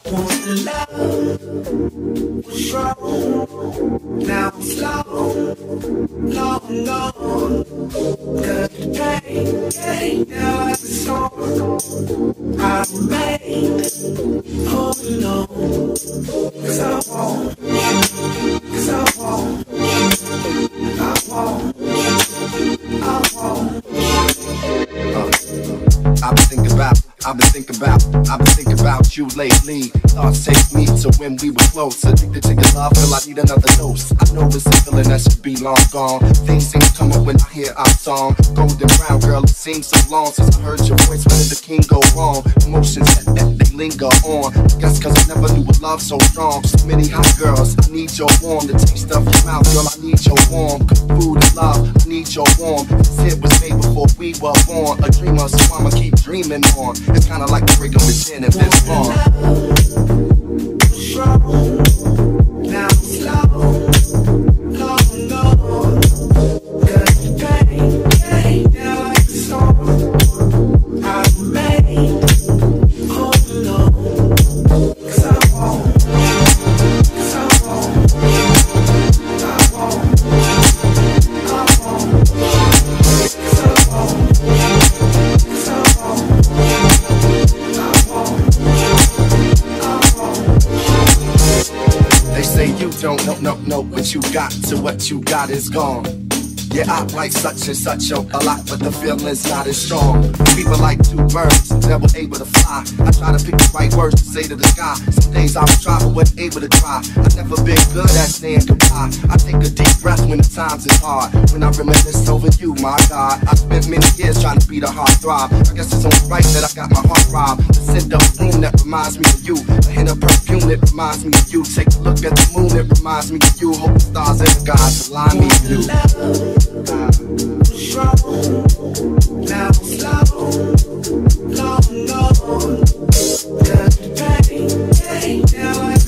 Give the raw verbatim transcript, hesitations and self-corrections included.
Once the love was strong, now I'm slow, long gone. Cause the pain, pain, now like a storm. I remain holding on. Cause I won't, cause I won't, I won't, I won't. uh, I've been thinking about I've been thinking about, I've been thinking about you lately. Thoughts take me to when we were close. Addicted to your love, feel I need another dose. I know it's a feeling that should be long gone. Things seem to come up when I hear our song. Golden brown girl, it seems so long since I heard your voice. When did the king go wrong? Emotions that, that they linger on. Guess cause I never knew a love so strong. So many hot girls, I need your warm. The taste of your mouth, girl, I need your warm. Good food and love, I need your warm. This hit was made before we were born. A dreamer, so I'ma keep dreaming on. It's kinda like breaking with gin and Vince Vaughn. Now I'm slow, long gone. Cause the pain, pain, now like a storm. I remain holding on. Cause I won't, cause I won't, I won't, I won't. Cause I won't, cause I won't. They say you don't know, know, know what you got, so what you got is gone. Yeah, I like such and such a, a lot, but the feeling's not as strong. We were like two birds, never able to fly. I try to pick the right words to say to the sky. Some days I was try, but wasn't able to try. I've never been good at saying goodbye. I take a deep breath when the times is hard. When I reminisce over you, my God. I spent many years trying to beat a heart throb. I guess it's only right that I got my heart robbed. The scent of room that reminds me of you. A hint of perfume that reminds me of you. Take a look at the moon, it reminds me of you. Hope the stars and the gods align me with you. Strong, now I'm slow, long gone. Cause the pain, pain, now I